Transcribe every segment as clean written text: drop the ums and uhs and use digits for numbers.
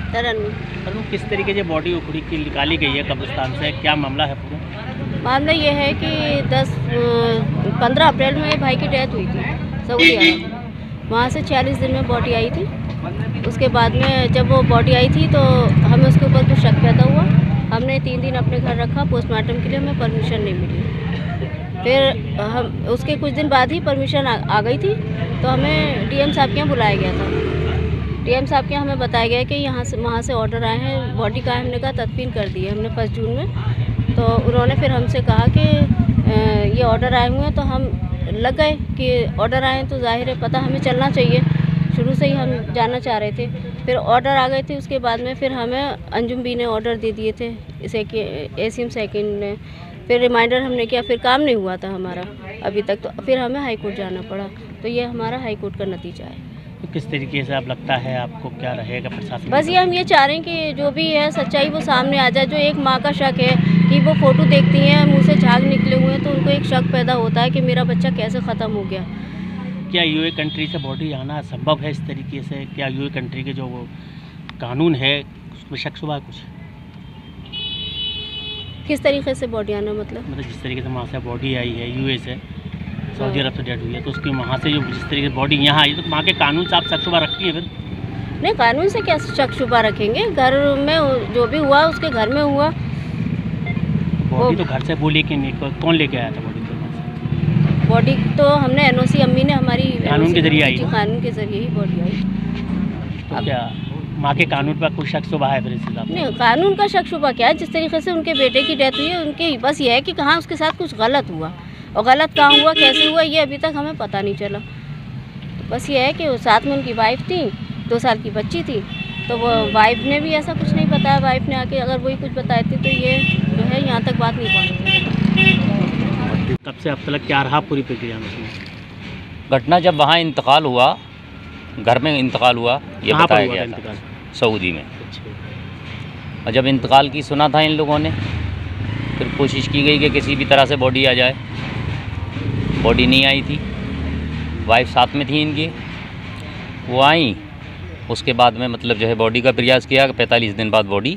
तरन किस तरीके से बॉडी उखड़ी की निकाली गई है कब्रिस्तान से, क्या मामला है पूरा? मामला ये है कि 15 अप्रैल में भाई की डेथ हुई थी सऊदी अरब। वहाँ से 46 दिन में बॉडी आई थी। उसके बाद में जब वो बॉडी आई थी तो हमें उसके ऊपर कुछ शक पैदा हुआ। हमने 3 दिन अपने घर रखा, पोस्टमार्टम के लिए हमें परमिशन नहीं मिली। फिर हम उसके कुछ दिन बाद ही परमिशन आ गई थी, तो हमें डीएम साहब के यहाँ बुलाया गया था। डीएम साहब के यहाँ हमें बताया गया कि वहाँ से ऑर्डर आए हैं, बॉडी का हमने कहा तदफीन कर दी है हमने 1 जून में। तो उन्होंने फिर हमसे कहा कि ये ऑर्डर आए हुए हैं, तो हम लग गए कि ऑर्डर आए तो जाहिर है पता हमें चलना चाहिए। शुरू से ही हम जाना चाह रहे थे। फिर ऑर्डर आ गए थे, उसके बाद में फिर हमें अंजुम बी ने ऑर्डर दे दिए थे, इसे कि एसीएम सेकंड ने। फिर रिमाइंडर हमने किया, फिर काम नहीं हुआ था हमारा अभी तक, तो फिर हमें हाई कोर्ट जाना पड़ा। तो ये हमारा हाई कोर्ट का नतीजा है। तो किस तरीके से आप लगता है आपको क्या रहेगा प्रशासन? बस ये हम ये चाह रहे हैं कि जो भी है सच्चाई वो सामने आ जाए। जो एक माँ का शक है कि वो फ़ोटो देखती हैं, मुंह से झाग निकले हुए हैं, तो उनको एक शक पैदा होता है कि मेरा बच्चा कैसे ख़त्म हो गया। क्या यूए कंट्री से बॉडी आना संभव है इस तरीके से? क्या यूए कंट्री के जो वो कानून है उसमें शक शुबा कुछ? किस तरीके से बॉडी आना मतलब जिस तरीके से वहाँ से बॉडी आई है यूए से, सऊदी अरब से डेड हुई है, तो उसकी वहाँ से जो जिस तरीके से बॉडी यहाँ आई, तो वहाँ के कानून से आप शक शुबा रखती है? फिर नहीं, कानून से क्या शक शुबा रखेंगे? घर में जो भी हुआ उसके घर में हुआ। बॉडी तो घर से वो लेके नहीं, कौन लेके आया था बॉडी? बॉडी तो हमने एनओसी, अम्मी ने हमारी कानून के जरिए आई। कानून के जरिए ही बॉडी आई। तो क्या माँ के कानून पर कुछ शक शुबा है फिर इस हिसाब से? नहीं, कानून का शक शुबा क्या है? जिस तरीके से उनके बेटे की डेथ हुई है, उनके बस ये है कि कहाँ उसके साथ कुछ गलत हुआ, और गलत कहाँ हुआ, कैसे हुआ, ये अभी तक हमें पता नहीं चला। तो बस ये है कि साथ में उनकी वाइफ थी, 2 साल की बच्ची थी, तो वो वाइफ ने भी ऐसा कुछ नहीं बताया। वाइफ ने आके अगर वही कुछ बताए थे तो ये जो है यहाँ तक बात नहीं पहुँची। तब से अब तक क्या रहा पूरी प्रक्रिया में? घटना जब वहाँ इंतकाल हुआ, घर में इंतकाल हुआ, ये बताया गया था सऊदी में। और जब इंतकाल की सुना था इन लोगों ने, फिर कोशिश की गई कि किसी भी तरह से बॉडी आ जाए। बॉडी नहीं आई थी, वाइफ साथ में थी इनकी, वो आई। उसके बाद में मतलब जो है बॉडी का प्रयास किया, 45 दिन बाद बॉडी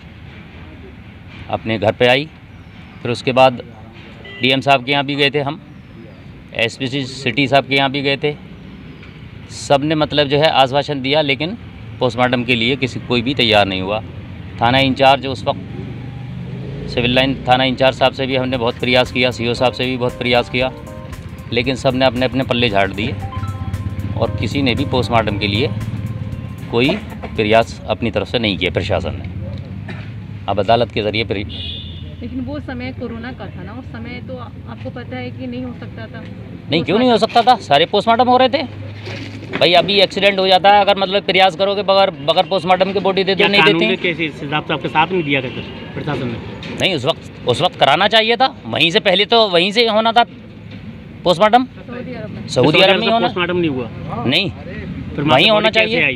अपने घर पे आई। फिर उसके बाद डीएम साहब के यहाँ भी गए थे हम, एसपी सिटी साहब के यहाँ भी गए थे। सब ने मतलब जो है आश्वासन दिया, लेकिन पोस्टमार्टम के लिए कोई भी तैयार नहीं हुआ। थाना इंचार्ज उस वक्त सिविल लाइन थाना इंचार्ज साहब से भी हमने बहुत प्रयास किया, सीओ साहब से भी बहुत प्रयास किया, लेकिन सब ने अपने अपने पल्ले झाड़ दिए और किसी ने भी पोस्टमार्टम के लिए कोई प्रयास अपनी तरफ से नहीं किया प्रशासन ने। अब अदालत के ज़रिए लेकिन वो समय कोरोना का था ना, उस समय तो आपको पता है कि नहीं हो सकता था। नहीं, क्यों नहीं हो सकता था? सारे पोस्टमार्टम हो रहे थे भाई। अभी एक्सीडेंट हो जाता है, अगर मतलब प्रयास करोगे बगैर पोस्टमार्टम के बॉडी दे दो, नहीं देते। हिसाब से आपके साथ नहीं दिया गया प्रशासन ने? नहीं, उस वक्त कराना चाहिए था। वहीं से पहले तो वहीं से होना था पोस्टमार्टम। सऊदी अरब में होना, पोस्टमार्टम नहीं हुआ? नहीं, फिर वहीं होना चाहिए।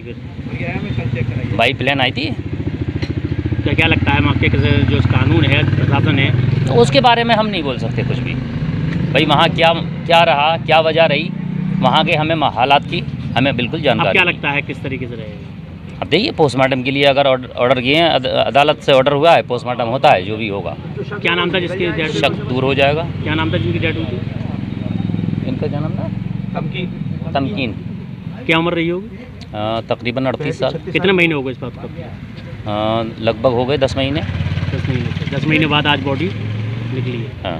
फिर भाई प्लेन आई थी। तो क्या लगता है आपके जो कानून है, प्रशासन है, तो उसके बारे में हम नहीं बोल सकते कुछ भी भाई। वहाँ क्या रहा, क्या वजह रही, वहाँ के हमें हालात की हमें बिल्कुल जानकारी। क्या लगता है किस तरीके से रहेगा? अब देखिए, पोस्टमार्टम के लिए अगर ऑर्डर किए हैं, अदालत से ऑर्डर हुआ है, पोस्टमार्टम होता है, जो भी होगा। क्या नाम था जिसकी डेथ? शक दूर हो जाएगा। क्या नाम था जिनकी डेथ हुई थी? इनका क्या नाम था? तमकीन। क्या उम्र रही होगी? तकरीबन 38 साल। कितने महीने हो गए इस बात को? लगभग हो गए 10 महीने। 10 महीने बाद आज बॉडी निकली है। हाँ।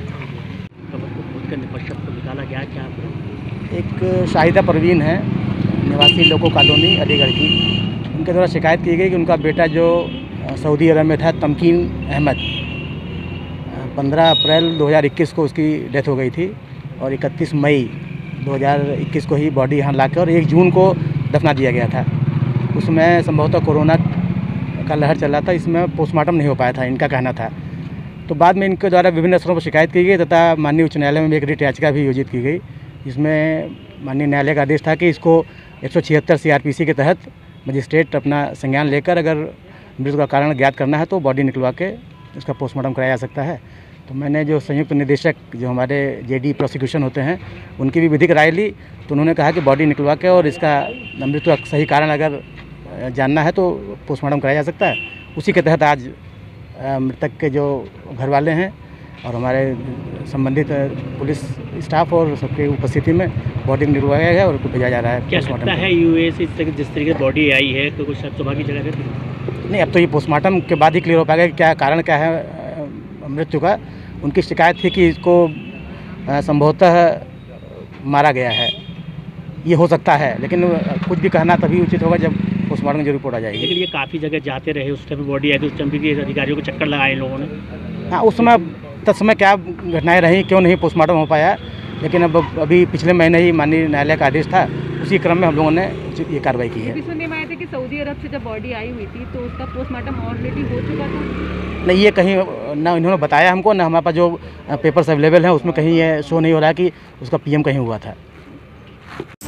तो निकाला गया क्या? एक शाहिदा परवीन है, निवासी लोको कॉलोनी अलीगढ़ की। उनके द्वारा शिकायत की गई कि उनका बेटा जो सऊदी अरब में था, तमकीन अहमद, 15 अप्रैल 2021 को उसकी डेथ हो गई थी और 31 मई 2021 को ही बॉडी यहाँ लाकर और 1 जून को दफना दिया गया था। उसमें संभवतः कोरोना का लहर चल रहा था, इसमें पोस्टमार्टम नहीं हो पाया था, इनका कहना था। तो बाद में इनके द्वारा विभिन्न स्तरों पर शिकायत की गई तथा माननीय उच्च न्यायालय में एक रिट याचिका भी योजित की गई, जिसमें माननीय न्यायालय का आदेश था कि इसको 176 CRPC के तहत मजिस्ट्रेट अपना संज्ञान लेकर अगर मृत्यु का कारण ज्ञात करना है तो बॉडी निकलवा के उसका पोस्टमार्टम कराया जा सकता है। तो मैंने जो संयुक्त निदेशक जो हमारे जेडी प्रोसिक्यूशन होते हैं उनकी भी विधिक राय ली, तो उन्होंने कहा कि बॉडी निकलवा के और इसका मृत्यु का सही कारण अगर जानना है तो पोस्टमार्टम कराया जा सकता है। उसी के तहत आज मृतक के जो घर वाले हैं और हमारे संबंधित पुलिस स्टाफ और सबके उपस्थिति में बॉडी निकलवाया गया और उसको भेजा जा रहा है। क्या लगता है यूए से जिस तरीके से बॉडी आई है तो कुछ सुबह की जगह पे नहीं, अब तो ये पोस्टमार्टम के बाद ही क्लियर हो पाएगा कि क्या कारण क्या है मृत्यु का। उनकी शिकायत थी कि इसको संभवतः मारा गया है, ये हो सकता है, लेकिन कुछ भी कहना तभी उचित होगा जब पोस्टमार्टम की रिपोर्ट आ जाएगी। लेकिन ये काफ़ी जगह जाते रहे, उस टाइम बॉडी आई थी, उस टाइम भी अधिकारियों को चक्कर लगाए इन लोगों ने। हाँ, उस समय तत्समय क्या घटनाएं रहीं, क्यों नहीं पोस्टमार्टम हो पाया, लेकिन अब अभी पिछले महीने ही माननीय न्यायालय का आदेश था, उसी क्रम में हम लोगों ने ये कार्रवाई की है। भी सुनने में आया था कि सऊदी अरब से जब बॉडी आई हुई थी तो उसका पोस्टमार्टम ऑलरेडी हो चुका था। नहीं, ये कहीं ना इन्होंने बताया हमको, ना हमारे पास जो पेपर्स अवेलेबल हैं उसमें कहीं ये शो नहीं हो रहा है कि उसका PM कहीं हुआ था।